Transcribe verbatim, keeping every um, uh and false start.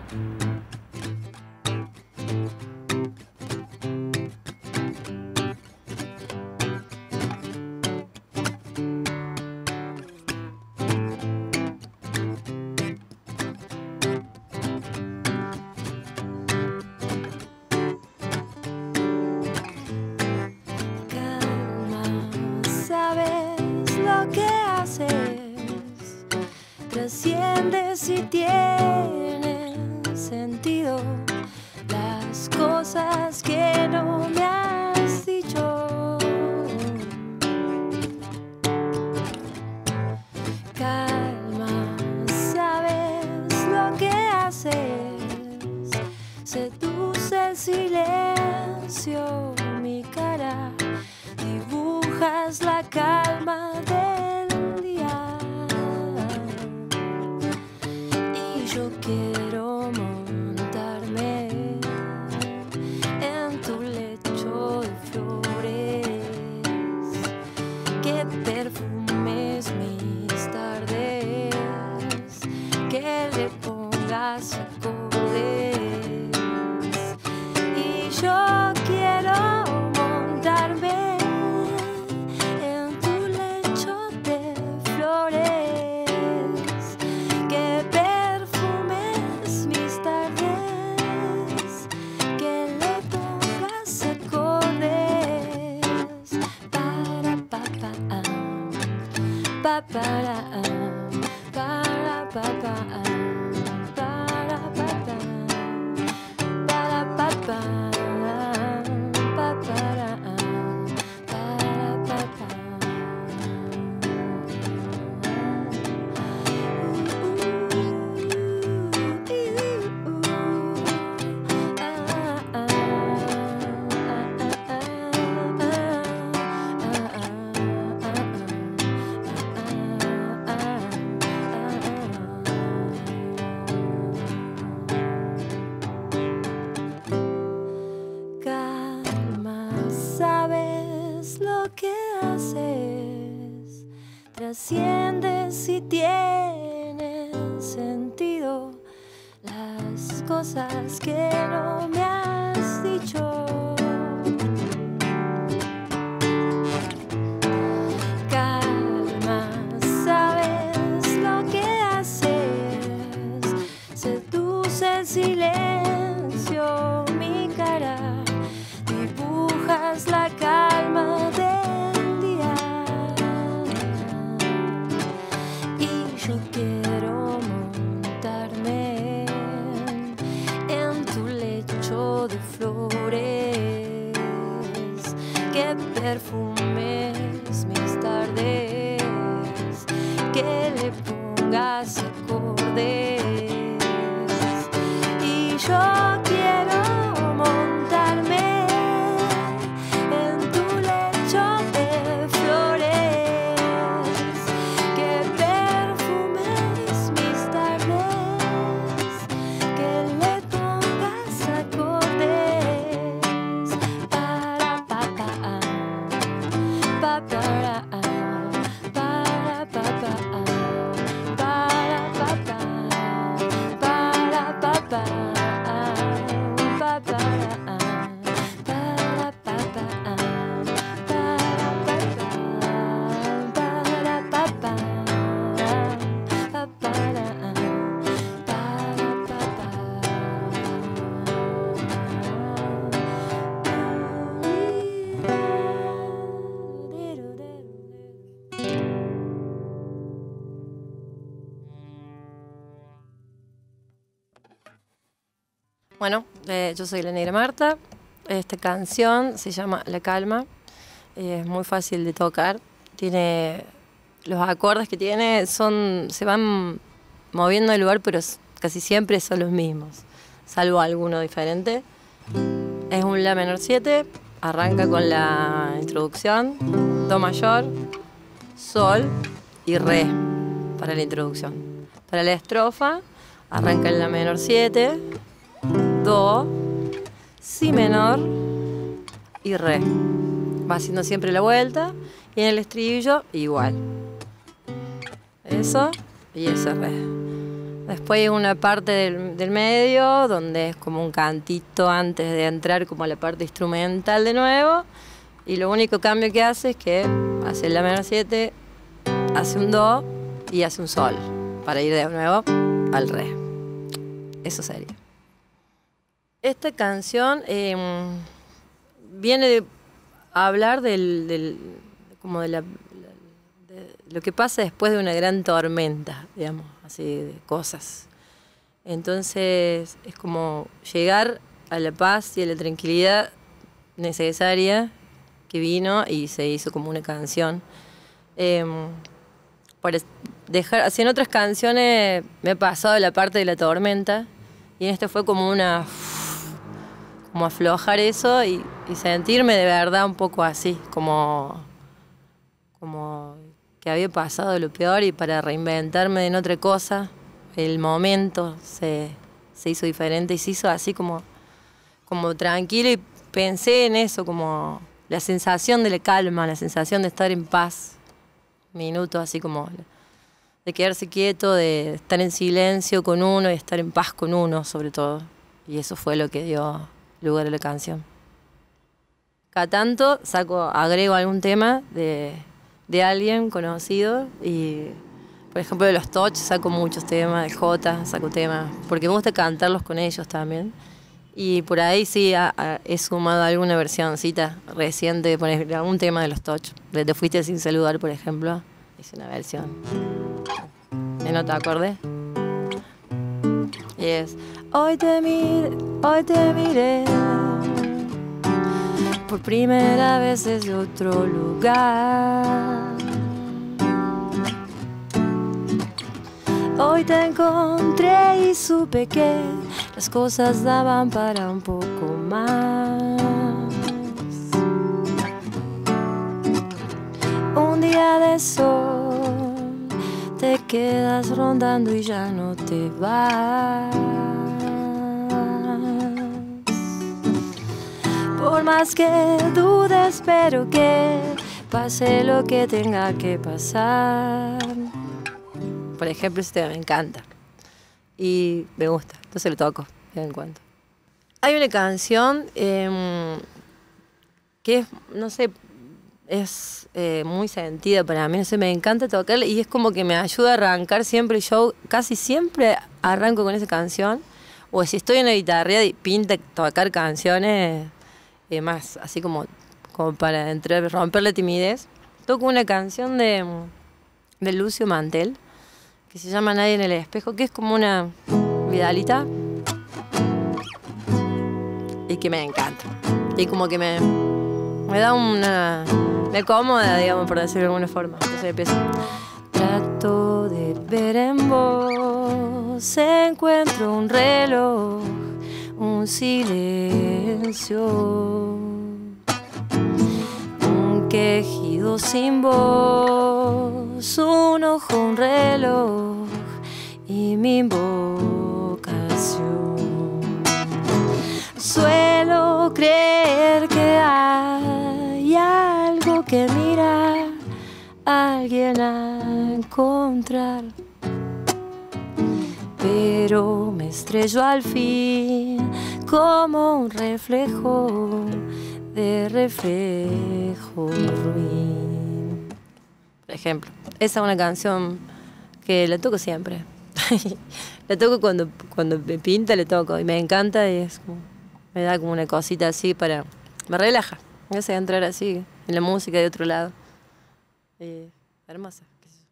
Trasciendes y tienen sentido las cosas que no me has dicho. Calma, sabes lo que haces. Seduce el silencio, mi cara. Dibujas la calma del día. Yo quiero montarme en tu lecho de flores, que perfumes mis tardes, que le pongas acordes. Y yo quiero montarme en tu lecho de flores, que pa para para pa pa para pa pa para pa pa pa para para pa pa. Trasciendes y tienen sentido las cosas que no me has dicho. Calma, sabes lo que haces. Seduce el silencio, mi cara. Dibujas la calma del día. Yo quiero montarme en tu lecho de flores, que perfumes mis tardes, que le pongas acordes. Y yo quiero montarme en tu lecho de flores, que perfumes mis tardes, que le pongas acordes. Para pa pa pa para para pa pa para pa pa para pa pa pa para Bueno, eh, yo soy la Negra Marta. Esta canción se llama La Calma. Eh, es muy fácil de tocar. Tiene los acordes que tiene son se van moviendo de lugar, pero casi siempre son los mismos, salvo alguno diferente. Es un La menor siete. Arranca con la introducción, Do mayor, Sol y Re para la introducción. Para la estrofa arranca en La menor siete, Do, Si menor y Re. Va haciendo siempre la vuelta y en el estribillo igual. Eso y ese Re. Después hay una parte del, del medio donde es como un cantito antes de entrar como a la parte instrumental de nuevo. Y lo único cambio que hace es que hace el La menor siete, hace un Do y hace un Sol. Para ir de nuevo al Re. Eso sería. Esta canción eh, viene de hablar del, del, como de, la, de lo que pasa después de una gran tormenta, digamos, así de cosas. Entonces es como llegar a la paz y a la tranquilidad necesaria que vino y se hizo como una canción. Eh, por dejar, así en otras canciones me he pasado la parte de la tormenta y en este fue como una... como aflojar eso y, y sentirme de verdad un poco así, como, como que había pasado lo peor y para reinventarme en otra cosa, el momento se, se hizo diferente y se hizo así como, como tranquilo y pensé en eso, como la sensación de la calma, la sensación de estar en paz, minutos así como de quedarse quieto, de estar en silencio con uno y estar en paz con uno sobre todo. Y eso fue lo que dio lugar a la canción. Cada tanto saco, agrego algún tema de, de alguien conocido y, por ejemplo, de los Toch saco muchos temas, de Jota saco temas, porque me gusta cantarlos con ellos también. Y por ahí sí a, a, he sumado alguna versioncita reciente, por ejemplo, algún tema de los Toch. De Te fuiste sin saludar, por ejemplo, hice una versión. ¿De no te acordé? Y es... Hoy te miré, hoy te miré por primera vez desde otro lugar. Hoy te encontré y supe que las cosas daban para un poco más. Un día de sol te quedas rondando y ya no te vas. Por más que dude, espero que pase lo que tenga que pasar. Por ejemplo, este me encanta y me gusta, entonces lo toco de vez en cuando. Hay una canción eh, que es, no sé, es eh, muy sentida para mí, no sé, me encanta tocarla y es como que me ayuda a arrancar siempre. Yo casi siempre arranco con esa canción, o si estoy en la guitarra y pinta tocar canciones eh, más así como, como para entrar, romper la timidez. Toco una canción de, de Lucio Mantel que se llama Nadie en el espejo, que es como una vidalita y que me encanta y como que me, me da una... me acomoda, digamos, por decirlo de alguna forma. Entonces empiezo. Trato de ver en vos, encuentro un reloj, un silencio, un quejido sin voz, un ojo, un reloj y mi invocación. Suelo creer que hay algo que mirar, alguien a encontrar, pero me estrello al fin como un reflejo de reflejo ruin. Por ejemplo, esa es una canción que la toco siempre. La toco cuando, cuando me pinta, la toco y me encanta y es como, me da como una cosita así para... me relaja, me hace entrar así en la música de otro lado. Eh, hermosa.